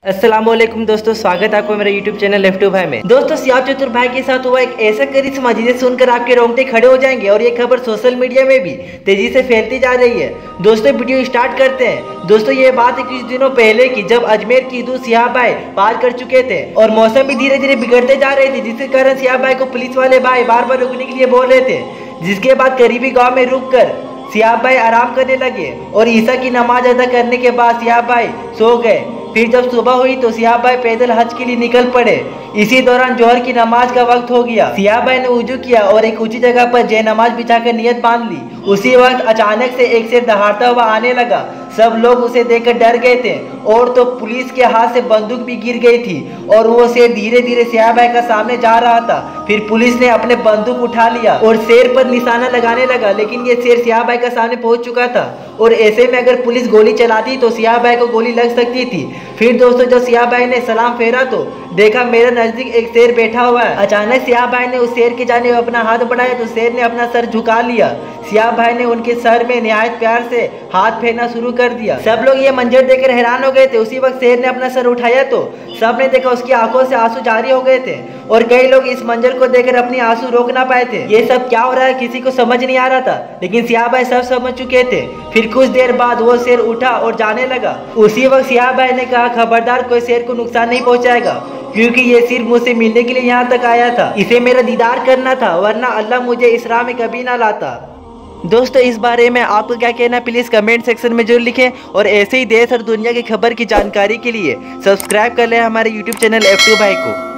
अस्सलामुअलैकुम दोस्तों, स्वागत है आपको मेरे YouTube चैनल लेफ्ट टू भाई में। दोस्तों सियाब चतुर भाई के साथ हुआ एक ऐसा करिश्मा जिसे सुनकर आपके रोंगटे खड़े हो जाएंगे और ये खबर सोशल मीडिया में भी तेजी से फैलती जा रही है। दोस्तों वीडियो स्टार्ट करते हैं। दोस्तों ये बात है कुछ दिनों पहले की, जब अजमेर की ईद सियाब भाई पार कर चुके थे और मौसम भी धीरे धीरे बिगड़ते जा रहे थे, जिसके कारण सियाब भाई को पुलिस वाले भाई बार बार रुकने के लिए बोल रहे थे। जिसके बाद करीबी गाँव में रुक कर सियाब भाई आराम करने लगे और ईसा की नमाज अदा करने के बाद सियाब भाई सो गए। फिर जब सुबह हुई तो सियाब भाई पैदल हज के लिए निकल पड़े। इसी दौरान जोहर की नमाज का वक्त हो गया। सियाब भाई ने वुजू किया और एक ऊंची जगह पर जय नमाज बिछाकर नियत बांध ली। उसी वक्त अचानक से एक शेर दहाड़ता हुआ आने लगा। सब लोग उसे देखकर डर गए थे और तो पुलिस के हाथ से बंदूक भी गिर गई थी और वो शेर धीरे धीरे सियाब भाई का सामने जा रहा था। फिर पुलिस ने अपने बंदूक उठा लिया और शेर पर निशाना लगाने लगा, लेकिन ये शेर सियाब भाई का सामने पहुंच चुका था और ऐसे में अगर पुलिस गोली चलाती तो सियाब भाई को गोली लग सकती थी। फिर दोस्तों जब सियाब भाई ने सलाम फेरा तो देखा मेरे नजदीक एक शेर बैठा हुआ है। अचानक सियाब भाई ने उस शेर के जाने अपना हाथ बढ़ाया तो शेर ने अपना सर झुका लिया। सियाब भाई ने उनके सर में निहायत प्यार से हाथ फेरना शुरू कर दिया। सब लोग ये मंजर देखकर हैरान हो गए थे। उसी वक्त शेर ने अपना सर उठाया तो सबने देखा उसकी आंखों से आंसू जारी हो गए थे और कई लोग इस मंजर को देखकर अपनी आंसू रोक ना पाए थे। ये सब क्या हो रहा है किसी को समझ नहीं आ रहा था, लेकिन सियाब भाई सब समझ चुके थे। फिर कुछ देर बाद वो शेर उठा और जाने लगा। उसी वक्त सियाब भाई ने कहा, खबरदार कोई शेर को नुकसान नहीं पहुंचाएगा, क्योंकि ये सिर्फ मुझसे मिलने के लिए यहाँ तक आया था। इसे मेरा दीदार करना था, वरना अल्लाह मुझे इस राह में कभी ना लाता। दोस्तों इस बारे में आपको क्या कहना है प्लीज़ कमेंट सेक्शन में जरूर लिखें और ऐसे ही देश और दुनिया की खबर की जानकारी के लिए सब्सक्राइब कर लें हमारे YouTube चैनल F2 भाई को।